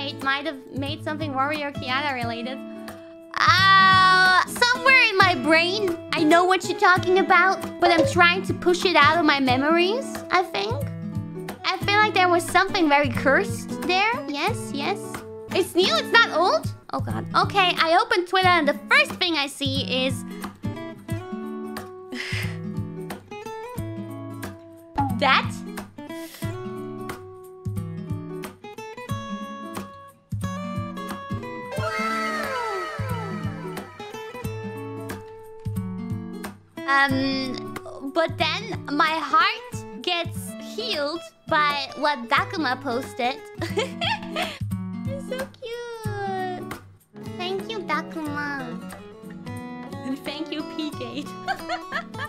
might have made something Warrior Kiara related. Somewhere in my brain, I know what you're talking about, but I'm trying to push it out of my memories, I think. I feel like there was something very cursed there. Yes, yes. It's new, it's not old? Oh god. Okay, I open Twitter and the first thing I see is... that? But then my heart gets healed by what Dakuma posted. It's so cute. Thank you, Dakuma. And thank you, Peagade.